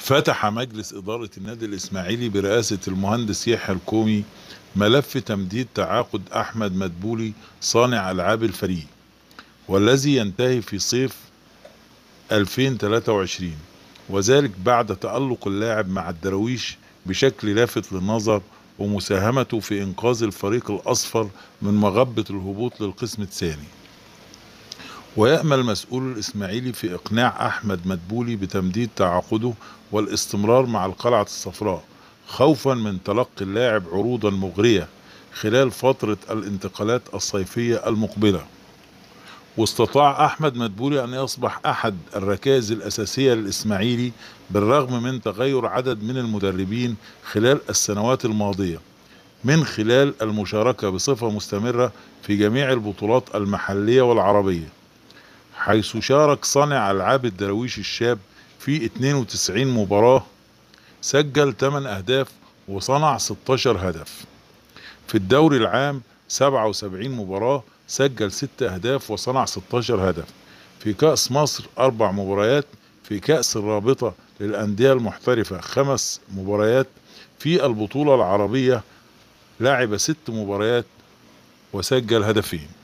فتح مجلس إدارة النادي الإسماعيلي برئاسة المهندس يحيى الكومي ملف تمديد تعاقد أحمد مدبولي صانع ألعاب الفريق، والذي ينتهي في صيف 2023، وذلك بعد تألق اللاعب مع الدراويش بشكل لافت للنظر ومساهمته في إنقاذ الفريق الأصفر من مغبة الهبوط للقسم الثاني. ويأمل مسؤول الإسماعيلي في إقناع أحمد مدبولي بتمديد تعاقده والاستمرار مع القلعة الصفراء، خوفا من تلقي اللاعب عروضا مغرية خلال فترة الانتقالات الصيفية المقبلة. واستطاع أحمد مدبولي أن يصبح أحد الركائز الأساسية للإسماعيلي بالرغم من تغير عدد من المدربين خلال السنوات الماضية، من خلال المشاركة بصفة مستمرة في جميع البطولات المحلية والعربية، حيث شارك صانع ألعاب الدراويش الشاب في 92 مباراة، سجل 8 أهداف وصنع 16 هدف. في الدوري العام 77 مباراة، سجل 6 أهداف وصنع 16 هدف. في كأس مصر 4 مباريات. في كأس الرابطة للأندية المحترفة 5 مباريات. في البطولة العربية لعب 6 مباريات وسجل هدفين.